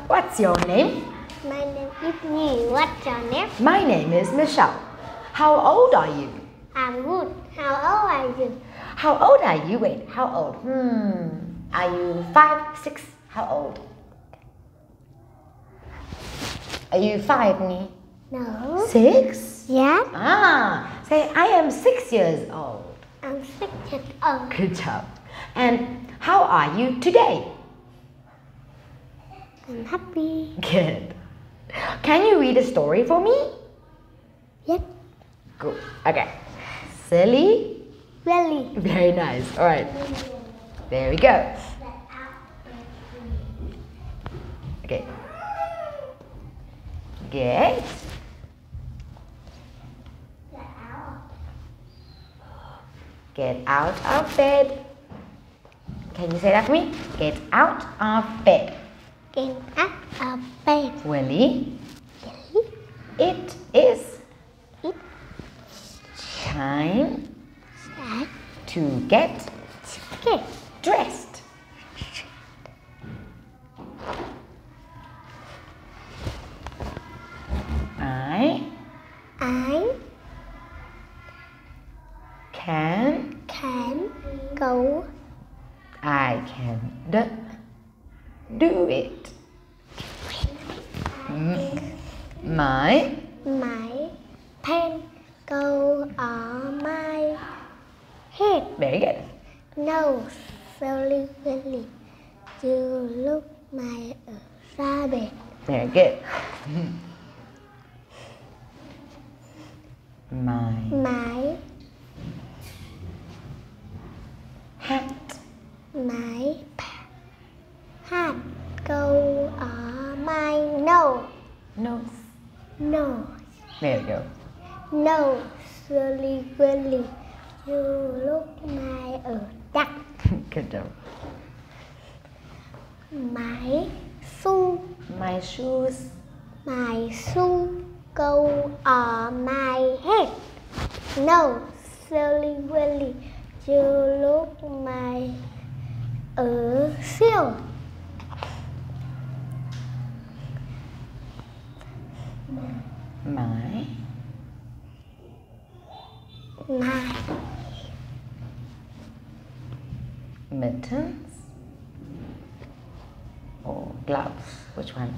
What's your name? My name is Nhi. What's your name? My name is Michelle. How old are you? I'm good. How old are you? How old are you? Wait, how old? Are you 5, 6? How old? Are you 5, Nhi? No. 6? Yeah. Say I am 6 years old. I'm 6 years old. Good job. And how are you today? I'm happy. Good. Can you read a story for me? Yes. Good. Okay. Silly. Really. Very nice. All right. There we go. Okay. Get out of bed. Can you say that for me? Get out of bed. Get out of bed. Willie. Really? It is It's time time to get to get dressed. I can go I can do it. My pen go on my head. very good. No, really, really. You look my rabbit. Very good. My My hat my hat go on my nose. nose. There you go. No, really, really. You look my duck. Good job. My shoe My shoes. go on my head. No, really, really. You look my siêu. My mittens or gloves. Which one?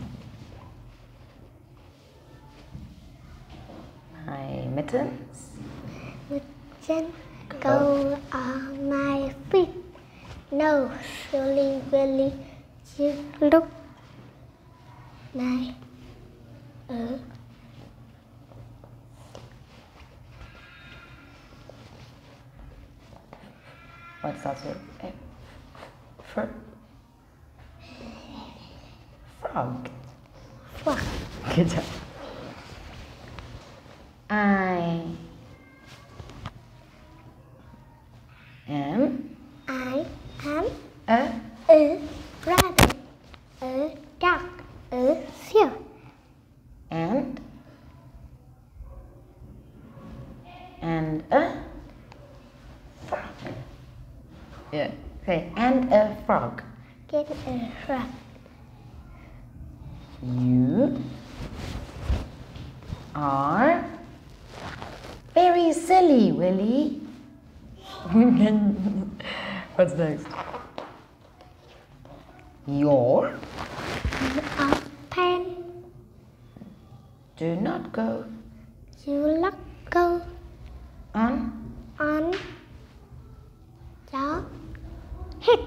My mittens. Chân go on my feet. No, really, really. You look my What starts with F? Frog. frog. Good job. I am I am a rabbit, a duck, a seal. and a frog. Yeah. Okay. And a frog. Get a frog. You are very silly, Willie. What's next? Your A pen. do not go You look go on. on your head.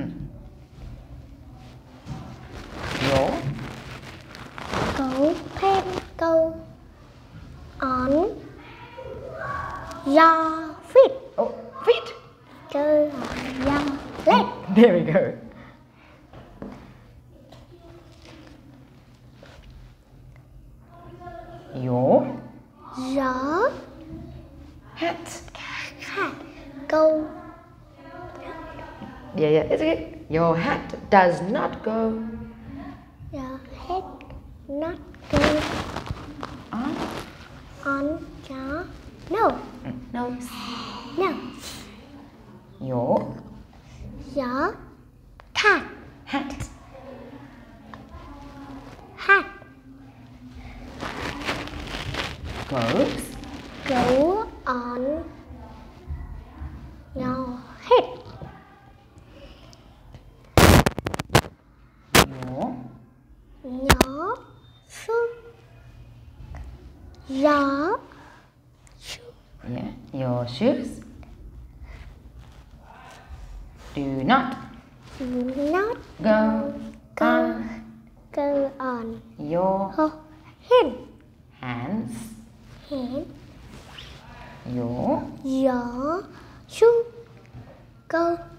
Your Go pen go on your feet. oh feet. Go on your leg. There we go. Your Your hat. hat go. Yeah, it's okay. Your hat does not go Your head not go on on your nose. nose. Nose. Your Your cat hat goes go on your head. Your Your shoe. yeah, your shoes do not Do not go on go on your your head. hands. Hand. Your Your shoe go